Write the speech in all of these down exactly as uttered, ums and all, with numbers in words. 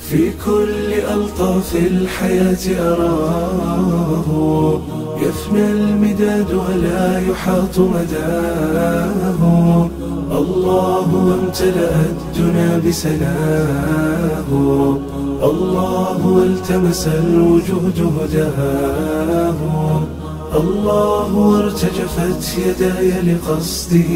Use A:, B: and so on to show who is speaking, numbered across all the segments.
A: في كل ألطاف الحياة أراه، يفنى المداد ولا يحاط مداه. الله وامتلأت الدنا بسناه، الله والتمس الوجود هداه. الله وارتجفت يداي لقصده،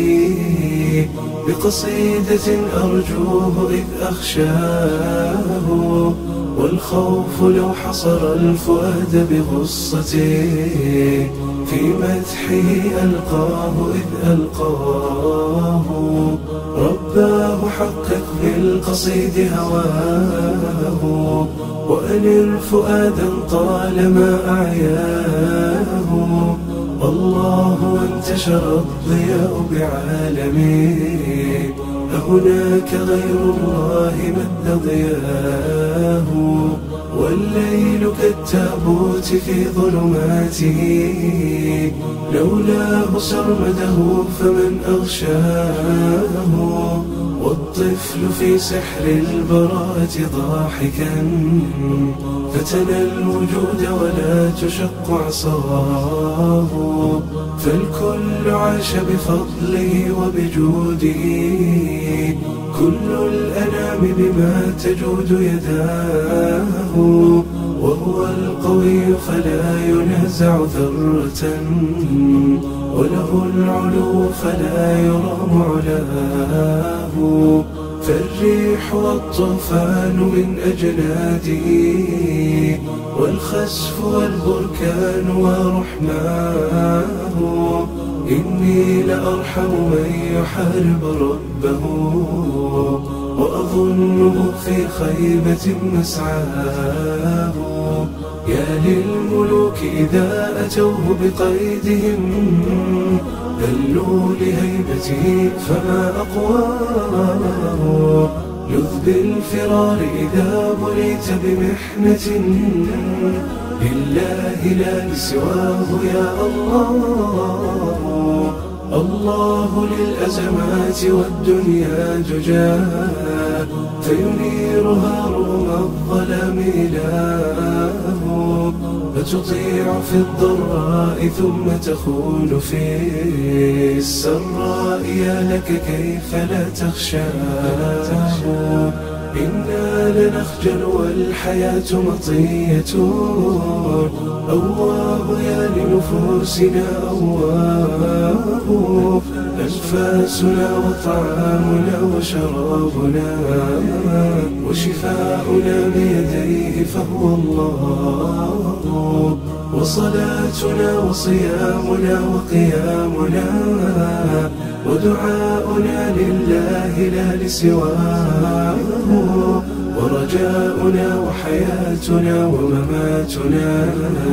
A: بقصيدة أرجوه إذ أخشاه. والخوف لو حصر الفؤاد بغصته، في مدحه ألقاه إذ ألقاه. رباه حقق بالقصيد هواه، وأنر فؤادا طالما أعياه. الله وانتشر الضياء بعالمه، أهناك غير الله مد ضياه. والليل كالتابوت في ظلماته، لولاه سرمده فمن أغشاه. والطفل في سحر البراءة ضاحكا، فتنى الوجود ولا تشق عصاه. فالكل عاش بفضله وبجوده، كل الأنام بما تجود يداه. وهو القوي فلا ينازع ذرة، وله العلو فلا يرام علاه. فالريح والطوفان من أجناده، والخسف والبركان ورحماه. إني لأرحم من يحارب ربه، وأظنه في خيبة مسعاه. يا للملوك إذا أتوه بقيدهم، ذلوا لهيبته فما أقواه. لذ بالفرار إذا بليت بمحنة، لله لا لسواه يا الله. الله للأزمات والدنيا دجاه، فينيرها رغم الظلام إله. فتطيع في الضراء ثم تخون في السراء، يا لك كيف لا تخشاه. إنا لنخجل والحياة مطية، أواه يا لنفوسنا أواه. أنفاسنا وطعامنا وشرابنا، وشفاؤنا بيديه فهو الله. وصلاتنا وصيامنا وقيامنا، ودعاؤنا لله لا لسواه. ورجاؤنا وحياتنا ومماتنا،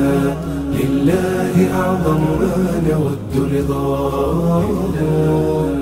A: لله أعظم ما نود رضاه.